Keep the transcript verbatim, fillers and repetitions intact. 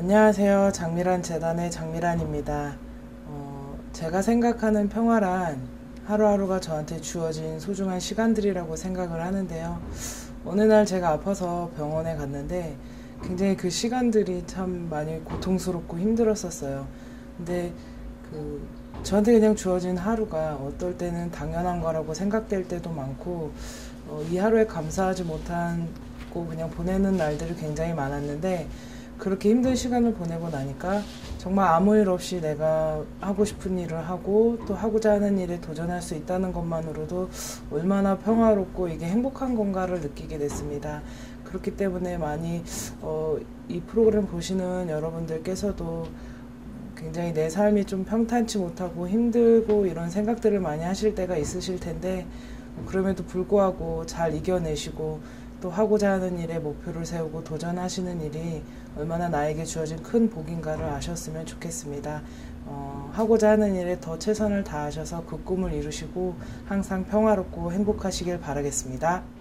안녕하세요. 장미란 재단의 장미란입니다. 어, 제가 생각하는 평화란 하루하루가 저한테 주어진 소중한 시간들이라고 생각을 하는데요. 어느 날 제가 아파서 병원에 갔는데 굉장히 그 시간들이 참 많이 고통스럽고 힘들었었어요. 근데 그 저한테 그냥 주어진 하루가 어떨 때는 당연한 거라고 생각될 때도 많고 어, 이 하루에 감사하지 못하고 그냥 보내는 날들이 굉장히 많았는데 그렇게 힘든 시간을 보내고 나니까 정말 아무 일 없이 내가 하고 싶은 일을 하고 또 하고자 하는 일에 도전할 수 있다는 것만으로도 얼마나 평화롭고 이게 행복한 건가를 느끼게 됐습니다. 그렇기 때문에 많이 어, 이 프로그램 보시는 여러분들께서도 굉장히 내 삶이 좀 평탄치 못하고 힘들고 이런 생각들을 많이 하실 때가 있으실 텐데 그럼에도 불구하고 잘 이겨내시고 또 하고자 하는 일에 목표를 세우고 도전하시는 일이 얼마나 나에게 주어진 큰 복인가를 아셨으면 좋겠습니다. 어, 하고자 하는 일에 더 최선을 다하셔서 그 꿈을 이루시고 항상 평화롭고 행복하시길 바라겠습니다.